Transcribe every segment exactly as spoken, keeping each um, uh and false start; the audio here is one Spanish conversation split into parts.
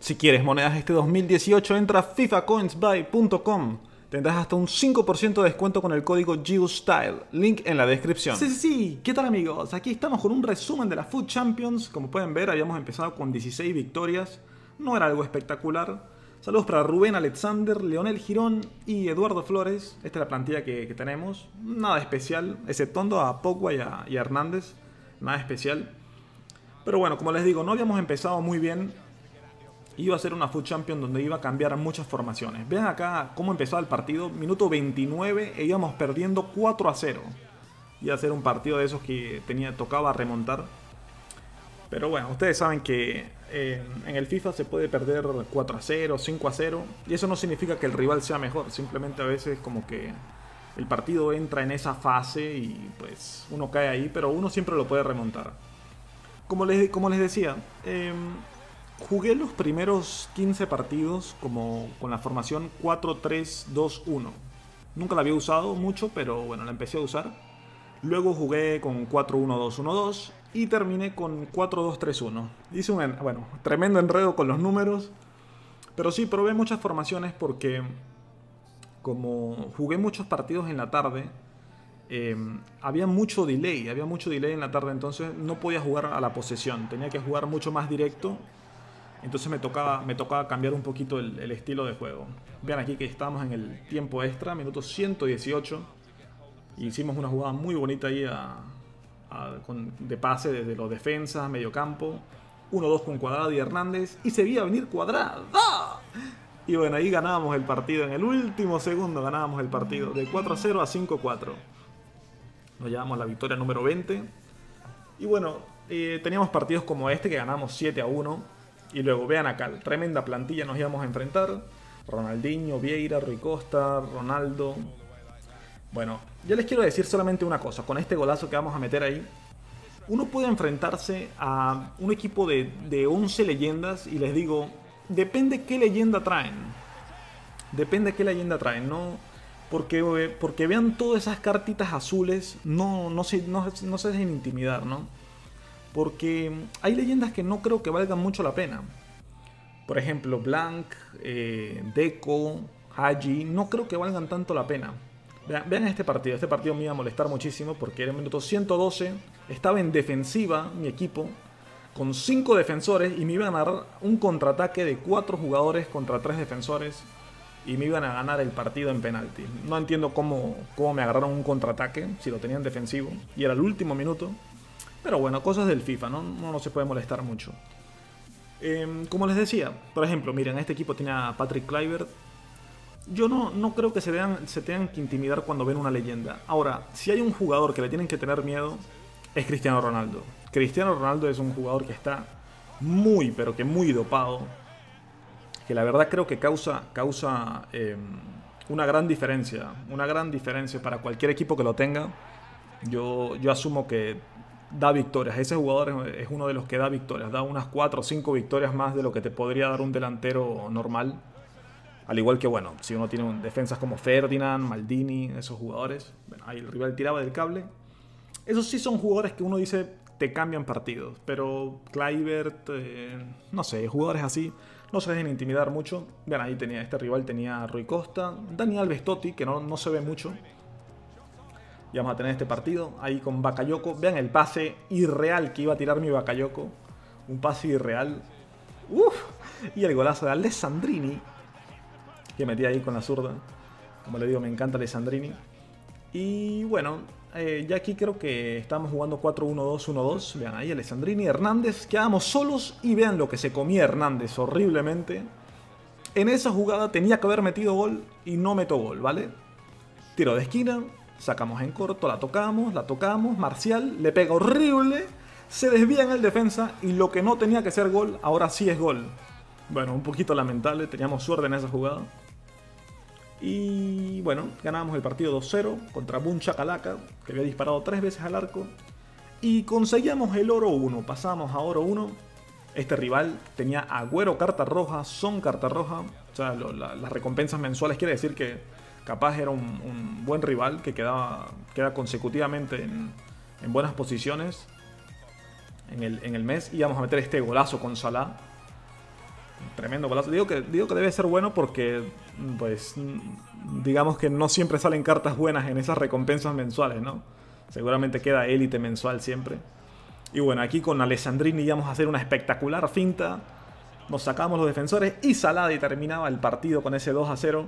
Si quieres monedas este dos mil dieciocho, entra a FIFA Coins Buy punto com. Tendrás hasta un cinco por ciento de descuento con el código GIUSTYLE. Link en la descripción. Sí, sí, sí. ¿Qué tal, amigos? Aquí estamos con un resumen de la FUT Champions. Como pueden ver, habíamos empezado con dieciséis victorias. No era algo espectacular. Saludos para Rubén Alexander, Leonel Girón y Eduardo Flores. Esta es la plantilla que, que tenemos. Nada especial, exceptuando a Pogba y a, y a Hernández. Nada especial. Pero bueno, como les digo, no habíamos empezado muy bien. Iba a ser una FUT Champions donde iba a cambiar muchas formaciones. Vean acá cómo empezó el partido. Minuto veintinueve e íbamos perdiendo cuatro a cero. Iba a ser un partido de esos que tenía, tocaba remontar. Pero bueno, ustedes saben que eh, en el FIFA se puede perder cuatro a cero, cinco a cero. Y eso no significa que el rival sea mejor. Simplemente a veces como que el partido entra en esa fase y pues uno cae ahí. Pero uno siempre lo puede remontar. Como les, como les decía... Eh, Jugué los primeros quince partidos como con la formación cuatro tres dos uno. Nunca la había usado mucho, pero bueno, la empecé a usar. Luego jugué con cuatro uno dos uno dos y terminé con cuatro dos tres uno. Hice un, bueno, tremendo enredo con los números. Pero sí, probé muchas formaciones porque como jugué muchos partidos en la tarde, eh, había mucho delay, había mucho delay en la tarde, entonces no podía jugar a la posesión. Tenía que jugar mucho más directo. Entonces me tocaba, me tocaba cambiar un poquito el, el estilo de juego. Vean aquí que estamos en el tiempo extra, minuto ciento dieciocho. Y hicimos una jugada muy bonita ahí a, a, con, de pase desde los defensas, medio campo. uno dos con Cuadrado y Hernández. Y se veía venir Cuadrado. ¡Ah! Y bueno, ahí ganábamos el partido. En el último segundo ganábamos el partido. De cuatro a cero a cinco a cuatro. Nos llevamos la victoria número veinte. Y bueno, eh, teníamos partidos como este que ganamos siete a uno. Y luego, vean acá, tremenda plantilla nos íbamos a enfrentar. Ronaldinho, Vieira, Rui Costa, Ronaldo. Bueno, yo les quiero decir solamente una cosa. Con este golazo que vamos a meter ahí, uno puede enfrentarse a un equipo de, de once leyendas. Y les digo, depende qué leyenda traen. Depende qué leyenda traen, ¿no? Porque, porque vean todas esas cartitas azules, no, no, se, no, no se dejen intimidar, ¿no? Porque hay leyendas que no creo que valgan mucho la pena. Por ejemplo, Blanc, eh, Deco, Haji, no creo que valgan tanto la pena. Vean, vean este partido. Este partido me iba a molestar muchísimo porque era el minuto ciento doce. Estaba en defensiva mi equipo con cinco defensores y me iban a dar un contraataque de cuatro jugadores contra tres defensores. Y me iban a ganar el partido en penalti. No entiendo cómo, cómo me agarraron un contraataque si lo tenían defensivo. Y era el último minuto. Pero bueno, cosas del FIFA, ¿no? No, no se puede molestar mucho. Eh, como les decía, por ejemplo, miren, este equipo tiene a Patrick Kluivert. Yo no, no creo que se, vean, se tengan que intimidar cuando ven una leyenda. Ahora, si hay un jugador que le tienen que tener miedo, es Cristiano Ronaldo. Cristiano Ronaldo es un jugador que está muy, pero que muy dopado. Que la verdad creo que causa, causa eh, una gran diferencia. Una gran diferencia para cualquier equipo que lo tenga. Yo, yo asumo que da victorias. Ese jugador es uno de los que da victorias. Da unas cuatro o cinco victorias más de lo que te podría dar un delantero normal. Al igual que, bueno, si uno tiene un, defensas como Ferdinand, Maldini, esos jugadores. Bueno, ahí el rival tiraba del cable. Esos sí son jugadores que uno dice te cambian partidos. Pero Kluivert, eh, no sé, jugadores así no se dejen intimidar mucho. Vean, ahí tenía, este rival tenía a Rui Costa, Dani Alves Totti, que no, no se ve mucho. Y vamos a tener este partido ahí con Bakayoko. Vean el pase irreal que iba a tirar mi Bakayoko. Un pase irreal. Uf. Y el golazo de Alessandrini, que metí ahí con la zurda. Como le digo, me encanta Alessandrini. Y bueno, eh, ya aquí creo que estamos jugando cuatro uno dos uno dos. Vean ahí Alessandrini, Hernández. Quedamos solos y vean lo que se comía Hernández horriblemente. En esa jugada tenía que haber metido gol y no meto gol, ¿vale? Tiro de esquina. Sacamos en corto, la tocamos, la tocamos, Marcial le pega horrible, se desvía en el defensa y lo que no tenía que ser gol, ahora sí es gol. Bueno, un poquito lamentable, teníamos suerte en esa jugada. Y bueno, ganábamos el partido dos cero contra Bun Chakalaka, que había disparado tres veces al arco. Y conseguíamos el oro uno, pasamos a oro uno. Este rival tenía Agüero carta roja, Son carta roja. O sea, lo, la, las recompensas mensuales quiere decir que capaz era un, un buen rival que quedaba, queda consecutivamente en, en buenas posiciones en el, en el mes. Y vamos a meter este golazo con Salah. Tremendo golazo. Digo que, digo que debe ser bueno porque, pues, digamos que no siempre salen cartas buenas en esas recompensas mensuales, ¿no? Seguramente queda élite mensual siempre. Y bueno, aquí con Alessandrini íbamos a hacer una espectacular finta. Nos sacamos los defensores y Salah y terminaba el partido con ese dos a cero.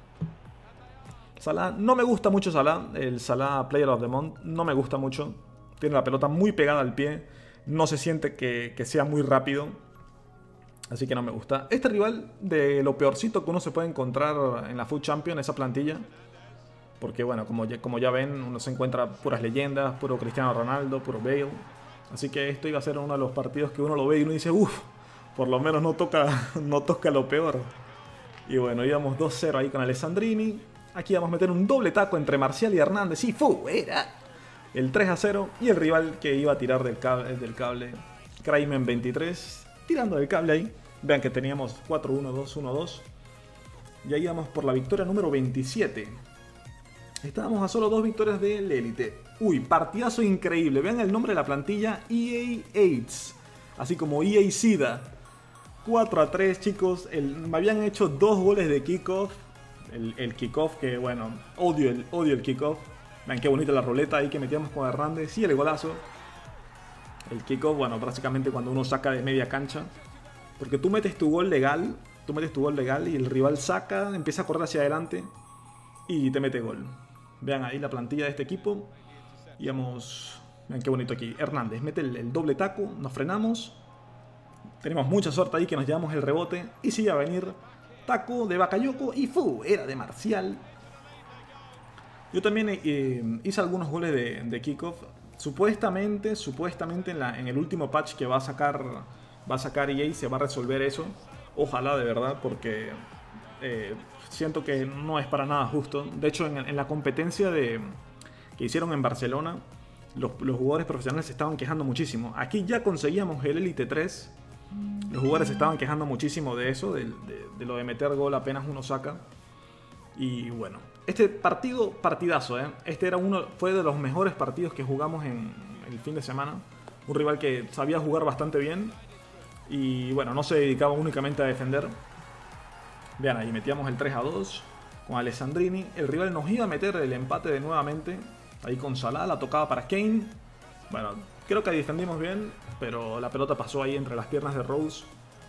Salah, no me gusta mucho Salah, el Salah Player of the Month, no me gusta mucho. Tiene la pelota muy pegada al pie, no se siente que, que sea muy rápido. Así que no me gusta. Este rival de lo peorcito que uno se puede encontrar en la Food Champion, esa plantilla. Porque bueno, como ya, como ya ven, uno se encuentra puras leyendas, puro Cristiano Ronaldo, puro Bale. Así que esto iba a ser uno de los partidos que uno lo ve y uno dice, uff, por lo menos no toca, no toca lo peor. Y bueno, íbamos dos cero ahí con Alessandrini. Aquí vamos a meter un doble taco entre Marcial y Hernández. Y fuera. El tres a cero. Y el rival que iba a tirar del cable, del cable Crymen veintitrés. Tirando del cable ahí. Vean que teníamos cuatro uno dos uno dos. Y ahí vamos por la victoria número veintisiete. Estábamos a solo dos victorias del Élite. Uy, partidazo increíble. Vean el nombre de la plantilla. E A AIDS. Así como E A SIDA. cuatro a tres, chicos. El, me habían hecho dos goles de kickoff. El, el kickoff que, bueno, odio el, odio el kickoff. Vean qué bonita la ruleta ahí que metíamos con Hernández. Y el golazo. El kickoff, bueno, prácticamente cuando uno saca de media cancha. Porque tú metes tu gol legal. Tú metes tu gol legal y el rival saca, empieza a correr hacia adelante. Y te mete gol. Vean ahí la plantilla de este equipo. Y vamos... Vean qué bonito aquí. Hernández mete el, el doble taco. Nos frenamos. Tenemos mucha suerte ahí que nos llevamos el rebote. Y sigue a venir taco de Bakayoko. Y fu, era de Marcial. Yo también eh, hice algunos goles de, de kickoff. Supuestamente, supuestamente en, la, en el último patch que va a sacar va a sacar E A se va a resolver eso. Ojalá de verdad, porque eh, siento que no es para nada justo. De hecho, en, en la competencia de, que hicieron en Barcelona, los, los jugadores profesionales se estaban quejando muchísimo. Aquí ya conseguíamos el Elite tres. Los jugadores se estaban quejando muchísimo de eso, de, de, de lo de meter gol apenas uno saca. Y bueno, este partido, partidazo, ¿eh? Este era uno, fue de los mejores partidos que jugamos en el fin de semana. Un rival que sabía jugar bastante bien. Y bueno, no se dedicaba únicamente a defender. Vean ahí, metíamos el tres a dos con Alessandrini. El rival nos iba a meter el empate de nuevamente. Ahí con Salah, la tocaba para Kane. Bueno, creo que defendimos bien, pero la pelota pasó ahí entre las piernas de Rose.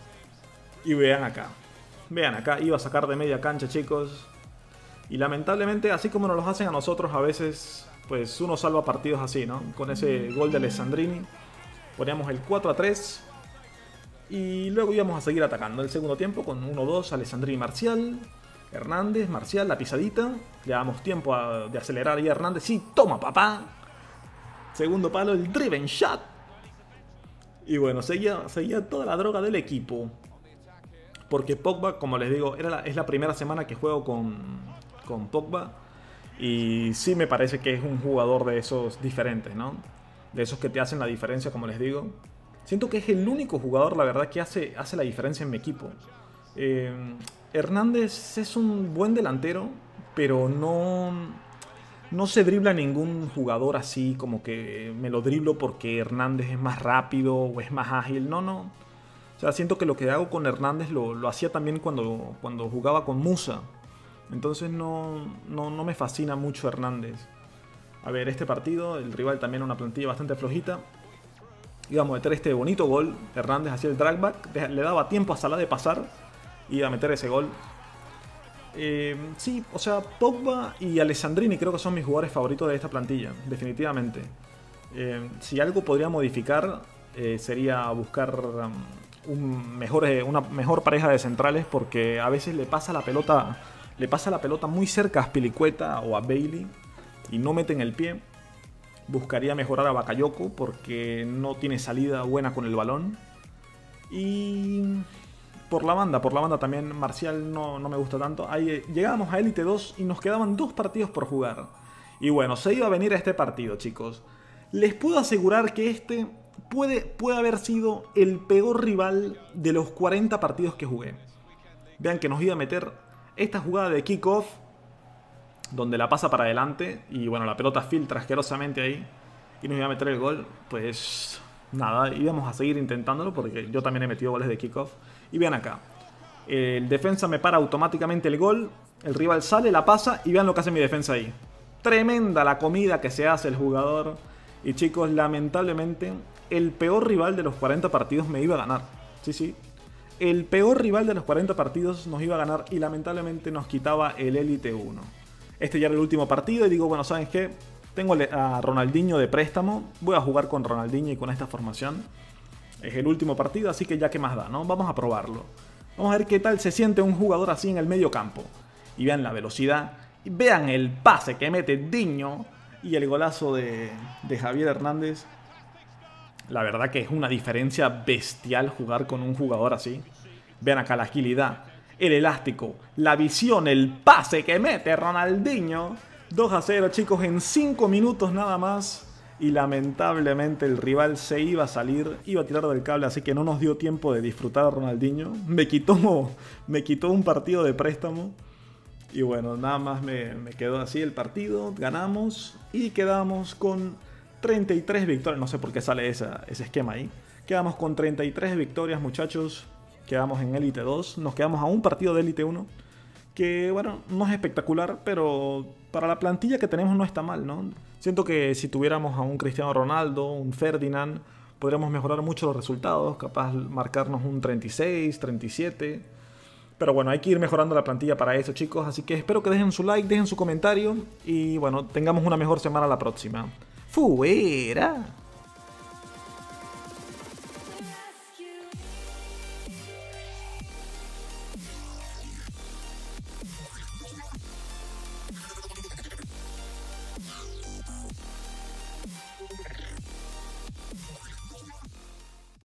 Y vean acá. Vean acá, iba a sacar de media cancha, chicos. Y lamentablemente, así como nos los hacen a nosotros, a veces pues uno salva partidos así, ¿no? Con ese gol de Alessandrini poníamos el cuatro a tres. Y luego íbamos a seguir atacando el segundo tiempo con uno dos, Alessandrini y Marcial. Hernández, Marcial, la pisadita. Le damos tiempo a, de acelerar ahí a Hernández. Sí, toma papá. Segundo palo, el driven shot. Y bueno, seguía, seguía toda la droga del equipo. Porque Pogba, como les digo, era la, es la primera semana que juego con, con Pogba. Y sí me parece que es un jugador de esos diferentes, ¿no? De esos que te hacen la diferencia, como les digo. Siento que es el único jugador, la verdad, que hace, hace la diferencia en mi equipo. Eh, Hernández es un buen delantero, pero no, no se dribla ningún jugador así como que me lo driblo porque Hernández es más rápido o es más ágil. No, no. O sea, siento que lo que hago con Hernández lo, lo hacía también cuando, cuando jugaba con Musa. Entonces no, no, no me fascina mucho Hernández. A ver, este partido, el rival también una plantilla bastante flojita. Íbamos a meter este bonito gol. Hernández hacía el dragback. Le daba tiempo a Salah de pasar. Iba a meter ese gol. Eh, sí, o sea, Pogba y Alessandrini creo que son mis jugadores favoritos de esta plantilla. Definitivamente. Eh, si algo podría modificar, eh, sería buscar um, un mejor, eh, una mejor pareja de centrales. Porque a veces le pasa la pelota, le pasa la pelota muy cerca a Azpilicueta o a Bailey. Y no meten el pie. Buscaría mejorar a Bakayoko porque no tiene salida buena con el balón. Y por la banda, por la banda también Marcial no, no me gusta tanto. Ahí llegábamos a Elite dos y nos quedaban dos partidos por jugar. Y bueno, se iba a venir a este partido, chicos. Les puedo asegurar que este puede, puede haber sido el peor rival de los cuarenta partidos que jugué. Vean que nos iba a meter esta jugada de kickoff, donde la pasa para adelante y bueno, la pelota filtra asquerosamente ahí y nos iba a meter el gol. Pues nada, íbamos a seguir intentándolo porque yo también he metido goles de kickoff. Y vean acá, El defensa me para automáticamente el gol. El rival sale, la pasa y vean lo que hace mi defensa ahí. Tremenda la comida que se hace el jugador. Y chicos, lamentablemente, el peor rival de los cuarenta partidos me iba a ganar. Sí, sí. El peor rival de los cuarenta partidos nos iba a ganar y lamentablemente nos quitaba el Elite uno. Este ya era el último partido y digo, bueno, ¿saben qué? Tengo a Ronaldinho de préstamo. Voy a jugar con Ronaldinho y con esta formación. Es el último partido, así que ya que más da, ¿no? Vamos a probarlo. Vamos a ver qué tal se siente un jugador así en el medio campo. Y vean la velocidad. Y vean el pase que mete Diño. Y el golazo de, de Javier Hernández. La verdad que es una diferencia bestial jugar con un jugador así. Vean acá la agilidad, el elástico, la visión, el pase que mete Ronaldinho. dos a cero, chicos, en cinco minutos nada más. Y lamentablemente el rival se iba a salir, iba a tirar del cable, así que no nos dio tiempo de disfrutar a Ronaldinho. Me quitó, me quitó un partido de préstamo. Y bueno, nada más me, me quedó así el partido, ganamos y quedamos con treinta y tres victorias. No sé por qué sale esa, ese esquema ahí. Quedamos con treinta y tres victorias, muchachos. Quedamos en Elite dos, nos quedamos a un partido de Elite uno. Que bueno, no es espectacular, pero para la plantilla que tenemos no está mal, ¿no? Siento que si tuviéramos a un Cristiano Ronaldo, un Ferdinand, podríamos mejorar mucho los resultados, capaz marcarnos un treinta y seis, treinta y siete. Pero bueno, hay que ir mejorando la plantilla para eso, chicos. Así que espero que dejen su like, dejen su comentario y bueno, tengamos una mejor semana la próxima. ¡Fuera!